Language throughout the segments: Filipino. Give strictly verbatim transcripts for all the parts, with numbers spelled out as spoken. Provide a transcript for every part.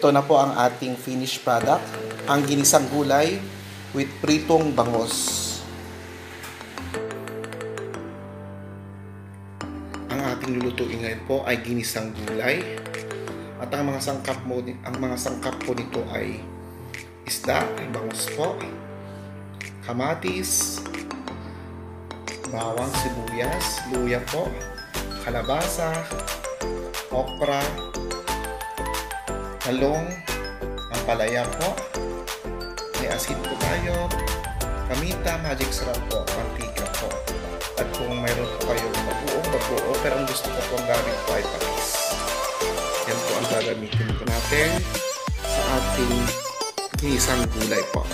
ito na po ang ating finished product, ang ginisang gulay with pritong bangos. Ang ating lulutuin ngayon po ay ginisang gulay at ang mga sangkap mo, ang mga sangkap po nito ay isda, bangos po, kamatis, bawang, sibuyas, luya po, kalabasa, okra, talong, ampalaya po, may asin po tayo, kamita, magic syrup po, mantika po. At kung mayroon po kayong mabuong babuo, pero ang gusto ko po ang gamit po ay patis. Yan po ang gagamitin po natin sa ating ginisang gulay po.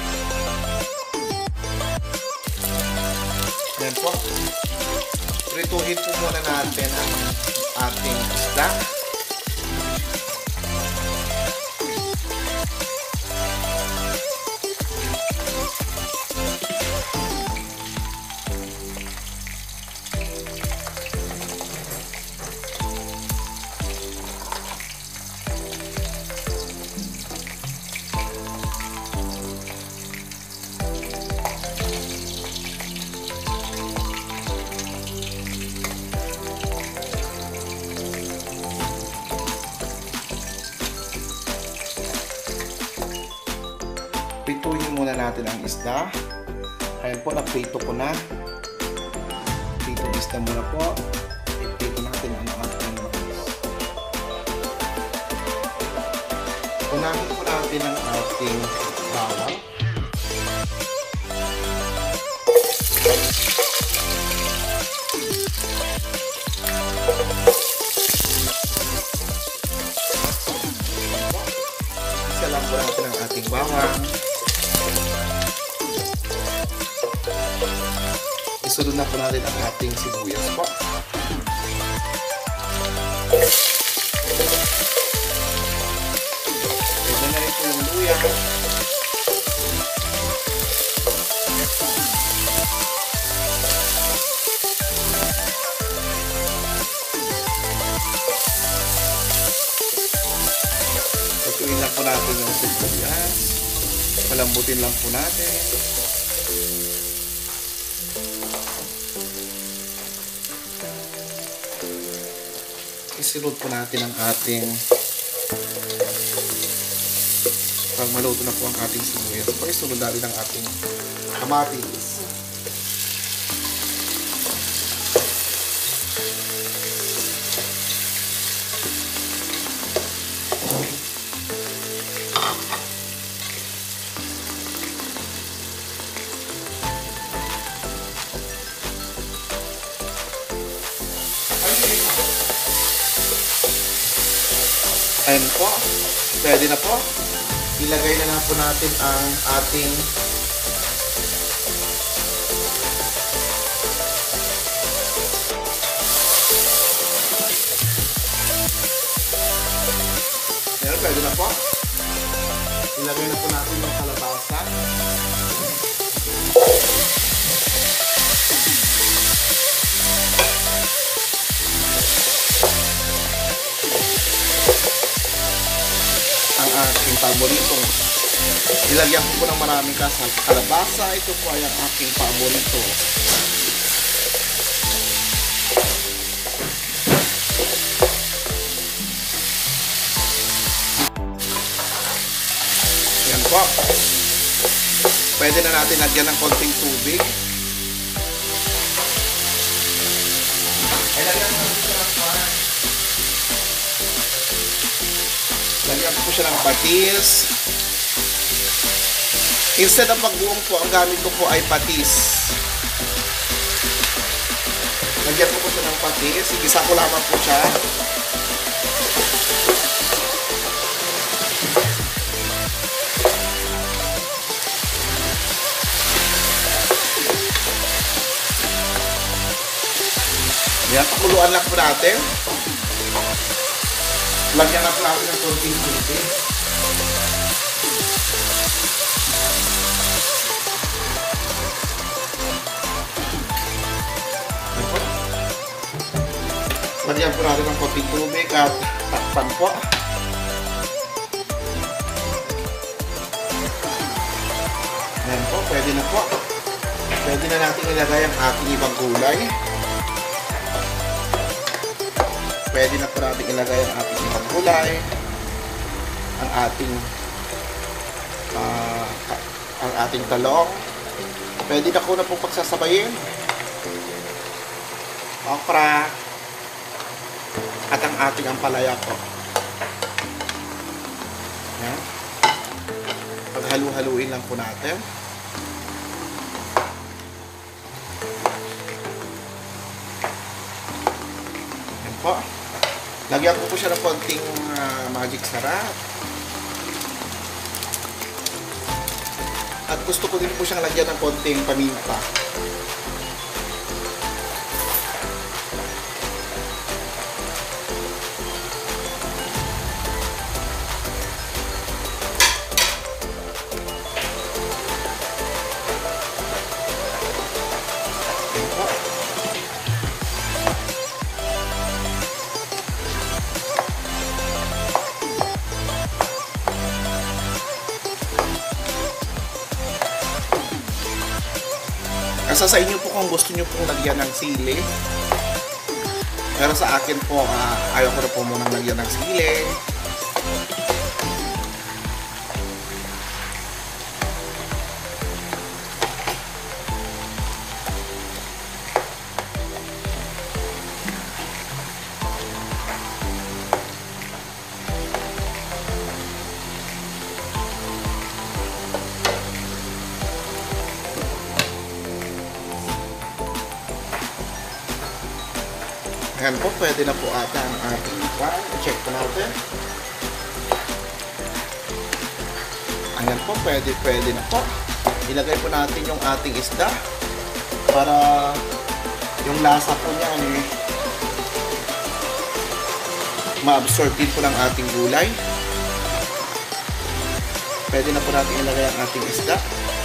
Yan po. Prituhin po muna natin ang ating isda. Prituhin muna natin ang isda. Ayan po, naprito ko na. Pritong isda muna po. Iprito natin ang ating bangos. Unahin po natin ang ating bawang. Isa lang po natin ang ating bawang. Isunod na po natin ang ating sibuyas po. Pwede na rin po yung luya. Tutuin lang po natin yung sibuyas. Palambutin lang po natin. Isunod po natin ang ating, pag maluto na po ang ating sibuyas po, isunod natin ang ating kamatis. Ayan po, pwede na po. Ilagay na na po natin ang ating Ayan, pwede na po. Ilagay na po natin yung kalabasa. Ang aking paborito. Ilagyan ko po ng maraming kasal. Kalabasa, ito po ay ang aking paborito. Yan po. Pwede na natin lagyan ng konting tubig. Ay, lagyan mo natin ng pan. Lagyan ko po siya ng patis. Instead ng pagbuong po, ang gamit ko po ay patis. Lagyan ko po siya ng patis. Igisa ko lamang po siya. Yan, pakuluan lang po natin. Lagyan na po natin ng konting tubig. Lagyan po natin ng konting tubig at takpan po. Ayan po, pwede na po. Pwede na natin ilagay ang ating ibang gulay. Pwede na po natin ilagay ang ating ibang gulay. Ang ating uh, ang ating talong. Pwede na ko na po pagsasabayin. Okra. At ang ating ampalaya po. Ayan. Paghalu-haluin lang po natin. Ayan po. Lagyan ko po siya ng konting uh, magic sarap. At gusto ko din po siyang lagyan ng konting paminta. Kasi sa inyo po kung gusto nyo pong lagyan ng sili. Pero sa akin po, uh, ayaw ko na po munang lagyan ng sili. Ayan po, pwede na po ata ang ating pan. Check po natin. Ayan po, pwede, pwede na po. Ilagay po natin yung ating isda para yung lasa po niya eh, ma-absorb din po ng ating gulay. Pwede na po natin ilagay ang ating isda.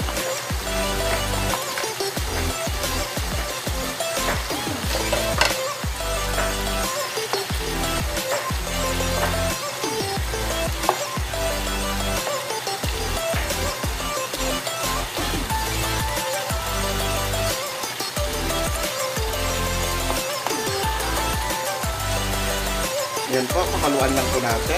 Yan po, pakaluan lang po natin.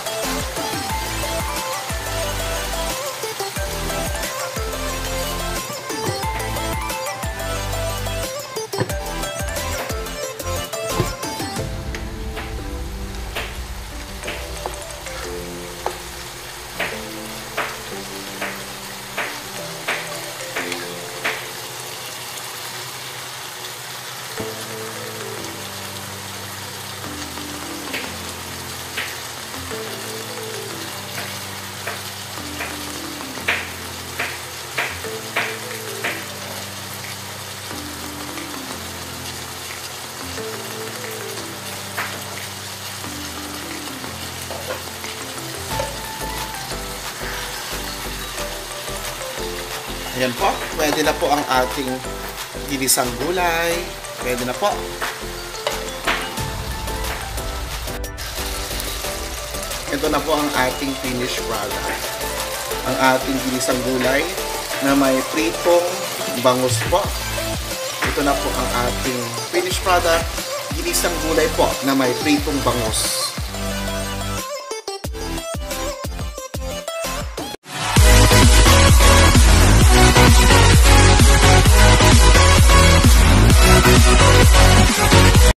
Ayan po, pwede na po ang ating ginisang gulay. Pwede na po. Ito na po ang ating finished product. Ang ating ginisang gulay na may pritong bangus po. Ito na po ang ating finished product. Ginisang gulay po na may pritong bangus.